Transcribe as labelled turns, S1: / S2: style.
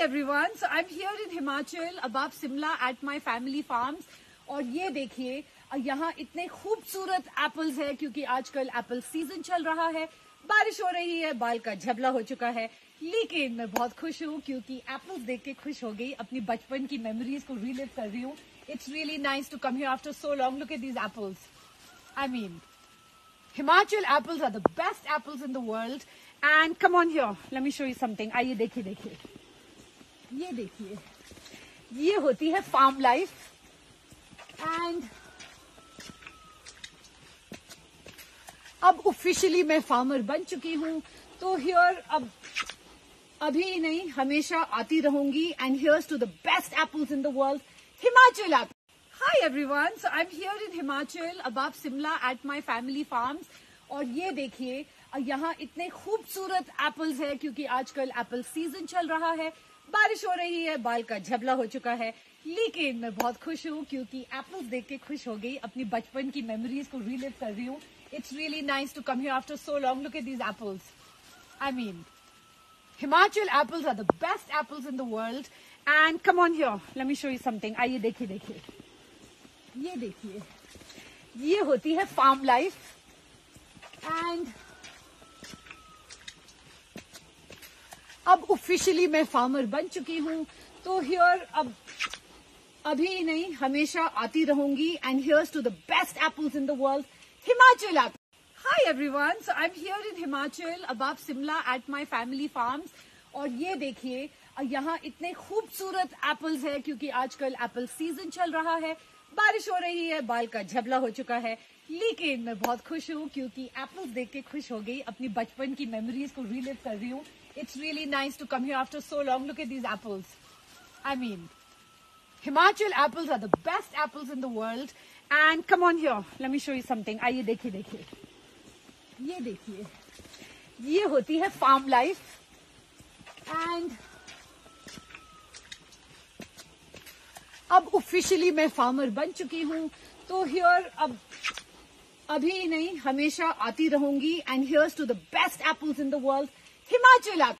S1: everyone, so I'm here in Himachal above Simla at my family farms और ये देखिए यहाँ इतने खूबसूरत एप्पल्स है क्योंकि आजकल एप्पल सीजन चल रहा है, बारिश हो रही है, बाल का झबला हो चुका है, लेकिन मैं बहुत खुश हूँ क्योंकि एप्पल्स देख के खुश हो गई, अपनी बचपन की मेमोरीज को रीलिव कर रही हूँ. It's really nice to come here after so long. Look at these apples. I mean, Himachal apples are the best apples in the world. And come on here, let me show you something. आइए देखिए देखिए, ये देखिए, ये होती है farm life. And अब officially मैं फार्मर बन चुकी हूँ, तो हियर अब अभी नहीं हमेशा आती रहूंगी. And here's to the best apples in the world, Himachal apple. Hi everyone, so I'm here in Himachal above Simla at my family farms और ये देखिए यहाँ इतने खूबसूरत एप्पल्स है क्योंकि आजकल एप्पल सीजन चल रहा है, बारिश हो रही है, बाल का झबला हो चुका है, लेकिन मैं बहुत खुश हूँ क्योंकि एप्पल्स देख के खुश हो गई, अपनी बचपन की मेमोरीज को रीलिव कर रही हूँ. It's really nice to come here after so long. Look at these apples. I mean, Himachal apples are the best apples in the world. And come on here, let me show you something. आइए देखिए देखिए, ये देखिए, ये होती है farm life. And अब officially मैं फार्मर बन चुकी हूँ, तो हियर अब अभी नहीं हमेशा आती रहूंगी. And here's to the best apples in the world, Himachal apple. Hi everyone, so I'm here in Himachal above Simla at my family farms और ये देखिए यहाँ इतने खूबसूरत एप्पल्स है क्योंकि आजकल एप्पल सीजन चल रहा है, बारिश हो रही है, बाल का झबला हो चुका है, लेकिन मैं बहुत खुश हूँ क्योंकि एप्पल्स देख के खुश हो गई, अपनी बचपन की मेमोरीज को रीलिव कर रही हूँ. It's really nice to come here after so long. Look at these apples. I mean, Himachal apples are the best apples in the world. And come on here, let me show you something. आइए देखिए देखिए, ये देखिए, ये होती है farm life. And अब officially मैं फार्मर बन चुकी हूँ, तो हियर अब अभी नहीं हमेशा आती रहूंगी. And here's to the best apples in the world, Himachal apple.